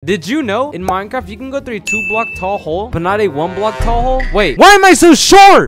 Did you know in Minecraft you can go through a 2-block tall hole, but not a 1-block tall hole? Wait, why am I so short?